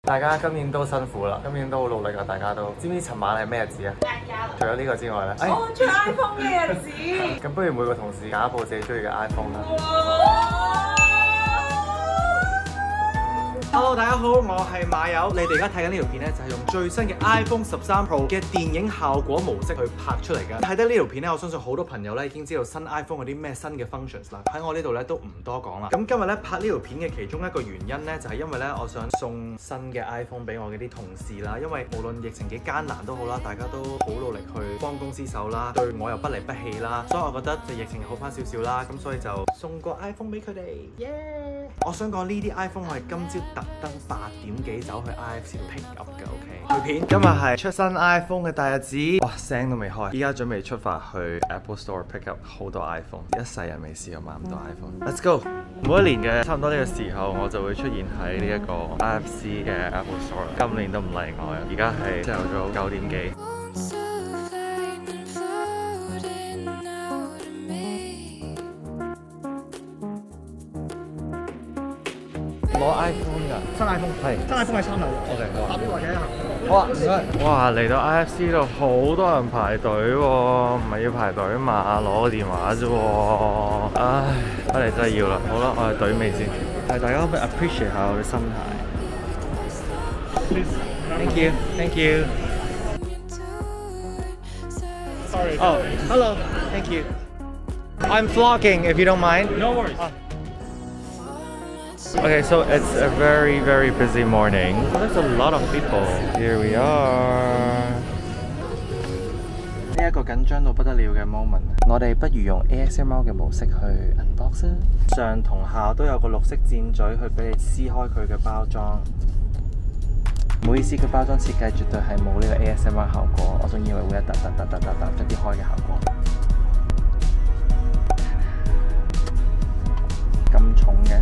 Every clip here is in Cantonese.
大家今年都辛苦啦，今年都好努力啊！大家都知唔知尋晚係咩日子啊？除咗呢個之外咧， 我出 iPhone 嘅日子。 咁不如每個同事揀一部自己中意嘅 iPhone 啦。Hello， 大家好，我係馬友。你哋而家睇緊呢條片咧，就係用最新嘅 iPhone 13 Pro 嘅電影效果模式去拍出嚟嘅。睇得呢條片咧，我相信好多朋友咧已經知道新 iPhone 有啲咩新嘅 functions 啦。喺我呢度咧都唔多講啦。咁今日咧拍呢條片嘅其中一個原因咧，就係因為咧我想送新嘅 iPhone 俾我嘅啲同事啦。因為無論疫情幾艱難都好啦，大家都好努力去幫公司手啦，對我又不離不棄啦。所以我覺得就疫情好翻少少啦，咁所以就送個 iPhone 俾佢哋。耶！我想講呢啲 iPhone 我係今朝特登8點幾走去 IFC 度 pick up 嘅 ，OK。去片今日係出新 iPhone 嘅大日子，哇聲都未開，依家準備出發去 Apple Store pick up 好多 iPhone， 一世人未試過買咁多 iPhone。Let's go！ 每一年嘅差唔多呢個時候，我就會出現喺呢一個 IFC 嘅 Apple Store， 今年都唔例外。而家係朝頭早9點幾。攞 iPhone 㗎， 新 iPhone 係，新 iPhone 係3樓。 OK， 好啊。 搭邊或者行。 好啊，唔該。哇，嚟到 IFC 度好多人排隊喎，唔係要排隊嘛，攞個電話啫喎。唉，睇嚟真係要啦。好啦，我哋隊尾先。係大家可唔可以 appreciate 下我嘅心態 ？Thank you, thank you. Sorry. Oh, hello. Thank you. I'm vlogging, if you don't mind. No worries. Okay, so it's a very, very busy morning. There's a lot of people. Here we are. 呢一個緊張到不得了嘅 moment， 我哋不如用 ASMR 嘅模式去 unbox 啦。上同下都有個綠色箭嘴去俾你撕開佢嘅包裝。唔好意思，佢包裝設計絕對係冇呢個 ASMR 效果，我仲以為會有突啲開嘅效果。咁重嘅。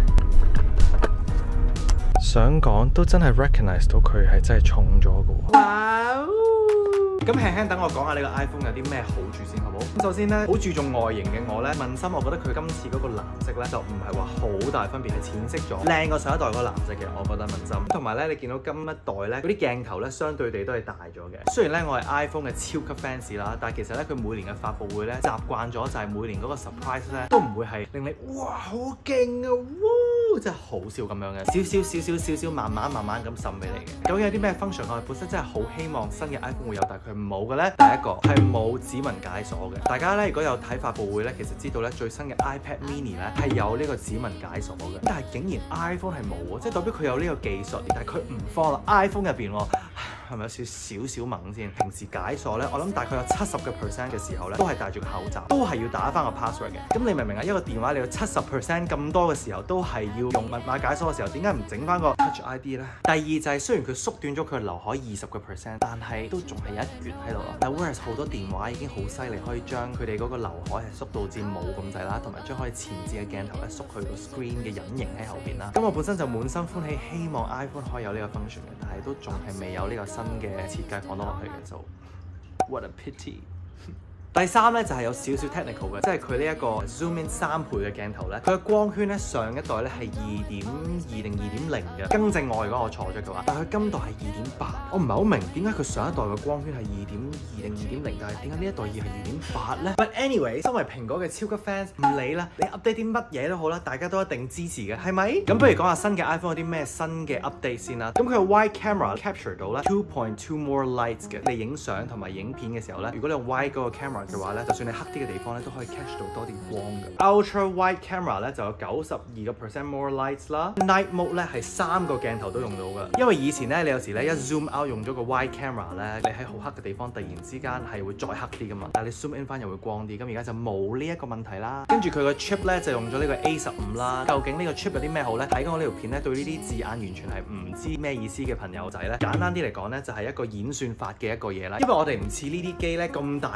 想講都真係 recognize 到佢係真係重咗嘅喎。哇！咁輕輕等我講下呢個 iPhone 有啲咩好處先，好唔好？咁首先咧，好注重外形嘅我咧，問心我覺得佢今次嗰個藍色咧就唔係話好大分別，係淺色咗，靚過上一代嗰個藍色嘅，我覺得問心。同埋咧，你見到今一代咧嗰啲鏡頭咧，相對地都係大咗嘅。雖然咧我係 iPhone 嘅超級 fans 啦，但係其實咧佢每年嘅發佈會咧習慣咗就係每年嗰個 surprise 咧都唔會係令你哇好勁啊哇！真係好少咁樣嘅，少少慢慢咁滲俾你嘅。究竟有啲咩 function 我哋本身真係好希望新嘅 iPhone 會有，但係佢冇嘅咧。第一個係冇指紋解鎖嘅。大家咧如果有睇發佈會咧，其實知道咧最新嘅 iPad Mini 咧係有呢個指紋解鎖嘅，但係竟然 iPhone 係冇喎，即係代表佢有呢個技術，但係佢唔放落 iPhone 入邊喎。係咪有少少猛先？平時解鎖咧，我諗大概有70% 嘅時候咧，都係戴住個口罩，都係要打翻個 password 嘅。咁你明唔明啊？一個電話你有70% 咁多嘅時候，都係要用密碼解鎖嘅時候，點解唔整翻個 Touch ID 咧？第二就係雖然佢縮短咗佢劉海20%，但係都仲係有一橛喺度咯。但 Whereas 好多電話已經好犀利，可以將佢哋嗰個劉海係縮到至冇咁滯啦，同埋將可以前置嘅鏡頭咧縮去個 screen 嘅隱形喺後邊啦。咁我本身就滿心歡喜，希望 iPhone 可以有呢個 function 嘅，但係都仲係未有呢個新嘅設計放得落去嘅，就 what a pity。第三咧就係有少少 technical 嘅，即係佢呢一個 zoom in 3倍嘅鏡頭咧，佢嘅光圈咧上一代咧係2.2定2.0嘅，更正我如果我錯咗嘅話，但係佢今代係2.8，我唔係好明點解佢上一代嘅光圈係2.2定2.0，但係點解呢一代要係2.8咧 ？But anyway， 身為蘋果嘅超級 fans， 唔理啦，你 update 啲乜嘢都好啦，大家都一定支持嘅，係咪？咁不如講下新嘅 iPhone 有啲咩新嘅 update 先啦。咁佢嘅 wide camera capture 到咧 2.2 more lights 嘅，你影相同埋影片嘅時候咧，如果你用 wide 嗰個 camera嘅話咧，就算你黑啲嘅地方咧，都可以 catch 到多啲光嘅。Ultra wide camera 咧就有92% more lights 啦。Night mode 咧係3個鏡頭都用到嘅，因為以前咧你有時咧一 zoom out 用咗個 wide camera 咧，你喺好黑嘅地方突然之間係會再黑啲噶嘛，但係你 zoom in 翻又會光啲。咁而家就冇呢一個問題啦。跟住佢個 chip 咧就用咗呢個 A15啦。究竟呢個 chip 有啲咩好咧？睇緊我呢條片咧，對呢啲字眼完全係唔知咩意思嘅朋友仔咧，簡單啲嚟講咧，就係一個演算法嘅一個嘢啦。因為我哋唔似呢啲機咧咁大部啦，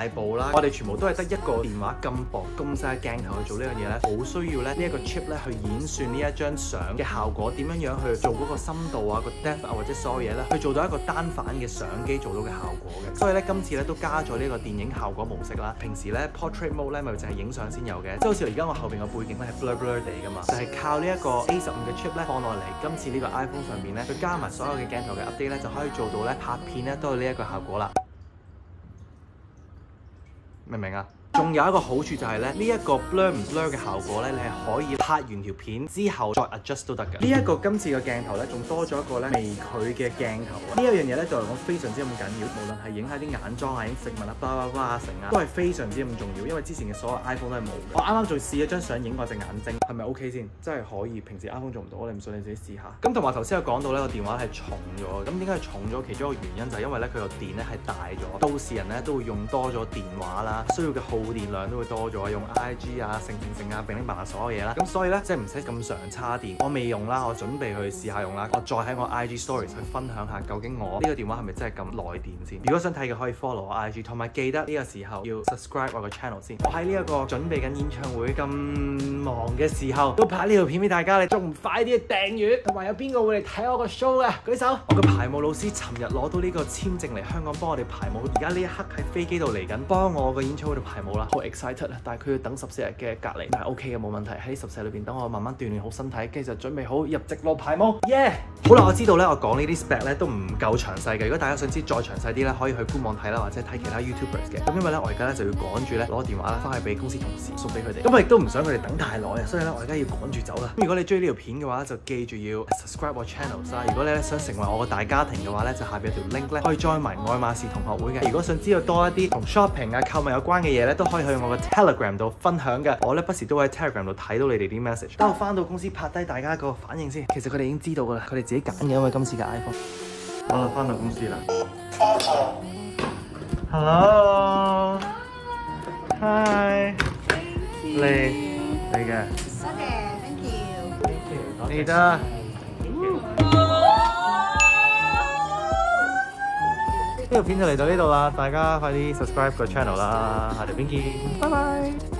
啦，我哋全部都係得一個電話咁薄咁細嘅鏡頭去做呢樣嘢咧，好需要咧呢一個 chip 咧去演算呢一張相嘅效果，點樣樣去做嗰個深度啊、個 depth 啊或者所有嘢咧，去做到一個單反嘅相機做到嘅效果嘅。所以咧今次咧都加咗呢個電影效果模式啦。平時咧 portrait mode 咧咪就係影相先有嘅，即係好似而家我後邊個背景咧係 blur blur 地噶嘛，就係靠呢一個 A15嘅 chip 咧放落嚟，今次呢個 iPhone 上面咧，佢加埋所有嘅鏡頭嘅 update 咧，就可以做到咧拍片咧都有呢一個效果啦。明唔明啊？仲有一個好處就係咧，呢一個 blur 唔 blur 嘅效果咧，你係可以拍完條片之後再 adjust 都得嘅。呢一個今次嘅鏡頭咧，仲多咗一個咧微距嘅鏡頭啊！呢一樣嘢咧，對我嚟講非常之咁緊要，無論係影下啲眼妝啊、影食物啊、巴拉巴拉成啊，都係非常之咁重要。因為之前嘅所有 iPhone 都係冇嘅。我啱啱仲試咗張相影我隻眼睛，係咪 OK 先？真係可以，平時 iPhone 做唔到，你唔信你自己試下。咁同埋頭先有講到咧，個電話係重咗，咁點解係重咗？其中一個原因就係因為咧佢個電咧係大咗，到時人咧都會用多咗電話啦，需要嘅耗電量都會多咗，用 IG 啊、成啊、並拎埋所有嘢啦。咁所以咧即係唔使咁常叉電。我未用啦，我準備去試下用啦。我再喺我 IG Stories 去分享下究竟我呢個電話係咪真係咁耐電先。如果想睇嘅可以 follow 我 IG， 同埋記得呢個時候要 subscribe 我個 channel 先。我喺呢一個準備緊演唱會咁忙嘅時候，都拍呢條片俾大家，你仲唔快啲去訂閱？同埋有邊個會嚟睇我個 show 嘅？舉手！我個排舞老師尋日攞到呢個簽證嚟香港幫我哋排舞，而家呢一刻喺飛機度嚟緊幫我個演唱會度排舞啦，好 excited 啊！但係佢要等14日嘅隔離，但係 OK 嘅冇問題。喺14日裏邊等我慢慢鍛鍊好身體，跟住就準備好入直路排舞。耶！好啦，我知道咧，我講呢啲 spec 咧都唔夠詳細嘅。如果大家想知再詳細啲咧，可以去官網睇啦，或者睇其他 YouTubers 嘅。咁因為咧，我而家咧就要趕住咧攞電話啦，翻去俾公司同事送俾佢哋。咁我亦都唔想佢哋等太耐啊，所以咧我而家要趕住走啦。咁如果你中意呢條片嘅話，就記住要 subscribe 我 channel 啦。如果你咧想成為我個大家庭嘅話咧，就下邊有條 link 咧可以 join 埋愛馬仕同學會嘅。如果想知道多一啲同 shopping 啊、購物有關嘅嘢咧，都可以去我個 Telegram 度分享嘅。我咧不時都會喺 Telegram 度睇到你哋啲 message。等我翻到公司拍低大家個反應先。其實佢哋已經知道噶啦，佢哋自己揀嘅，因為今次嘅 iPhone。我翻到公司啦。Hello。Hi。嚟嘅。 多謝 ，thank you。 你得。呢條片就嚟到呢度啦，大家快啲 subscribe 個 channel 啦，下條片見，拜拜。